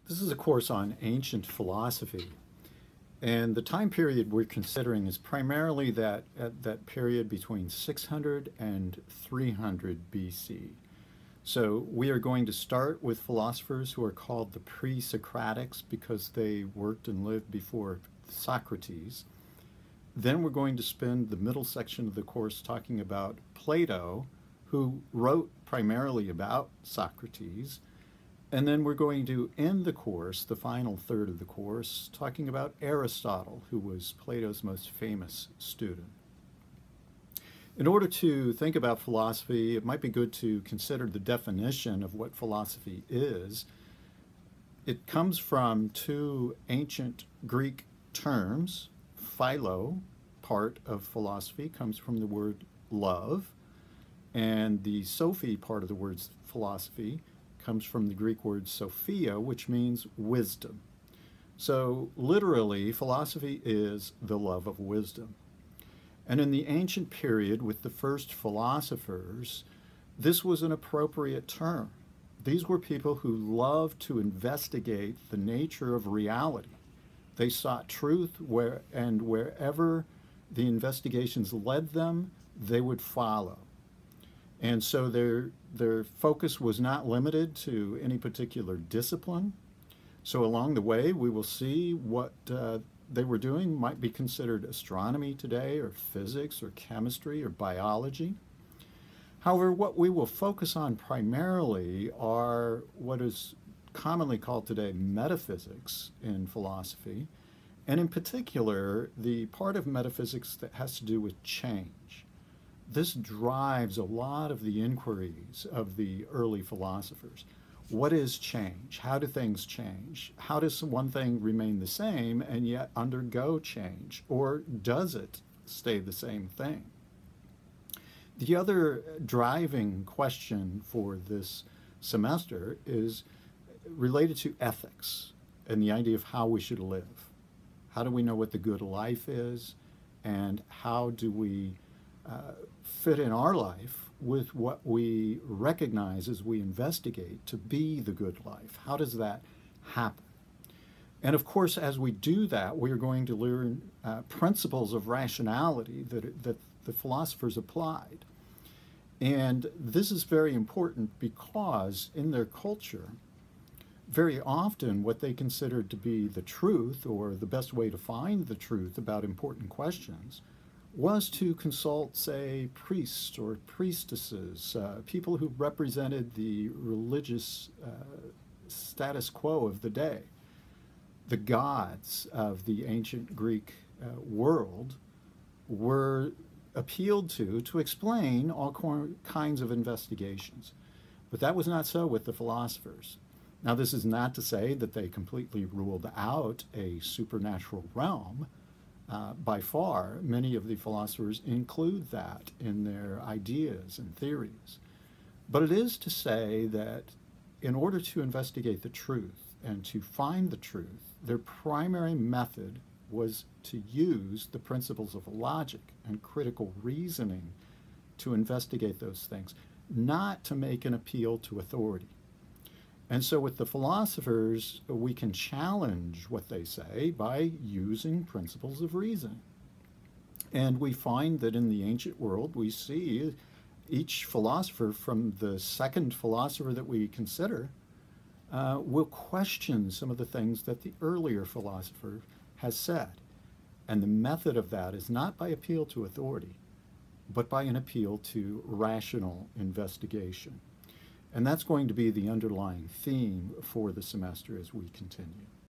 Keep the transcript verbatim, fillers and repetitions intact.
This is a course on ancient philosophy, and the time period we're considering is primarily that at that period between six hundred and three hundred B C. So we are going to start with philosophers who are called the pre-Socratics because they worked and lived before Socrates. Then we're going to spend the middle section of the course talking about Plato, who wrote primarily about Socrates. And then we're going to end the course, the final third of the course, talking about Aristotle, who was Plato's most famous student. In order to think about philosophy, it might be good to consider the definition of what philosophy is. It comes from two ancient Greek terms. Philo, part of philosophy, comes from the word love, and the Sophy part of the word philosophy comes from the Greek word Sophia, which means wisdom. So literally, philosophy is the love of wisdom. And in the ancient period with the first philosophers, this was an appropriate term. These were people who loved to investigate the nature of reality. They sought truth where, and wherever the investigations led them, they would follow. And so their, their focus was not limited to any particular discipline. So along the way, we will see what uh, they were doing might be considered astronomy today, or physics, or chemistry, or biology. However, what we will focus on primarily are what is commonly called today metaphysics in philosophy, and in particular, the part of metaphysics that has to do with change. This drives a lot of the inquiries of the early philosophers. What is change? How do things change? How does one thing remain the same and yet undergo change? Or does it stay the same thing? The other driving question for this semester is related to ethics and the idea of how we should live. How do we know what the good life is, and how do we uh, fit in our life with what we recognize as we investigate to be the good life? How does that happen? And of course, as we do that, we are going to learn uh, principles of rationality that, that the philosophers applied. And this is very important because in their culture, very often what they considered to be the truth, or the best way to find the truth about important questions, was to consult, say, priests or priestesses, uh, people who represented the religious uh, status quo of the day. The gods of the ancient Greek uh, world were appealed to to explain all kinds of investigations. But that was not so with the philosophers. Now, this is not to say that they completely ruled out a supernatural realm. Uh, by far, many of the philosophers include that in their ideas and theories. But it is to say that in order to investigate the truth and to find the truth, their primary method was to use the principles of logic and critical reasoning to investigate those things, not to make an appeal to authority. And so with the philosophers, we can challenge what they say by using principles of reasoning. And we find that in the ancient world, we see each philosopher, from the second philosopher that we consider, uh, will question some of the things that the earlier philosopher has said. And the method of that is not by appeal to authority, but by an appeal to rational investigation. And that's going to be the underlying theme for the semester as we continue.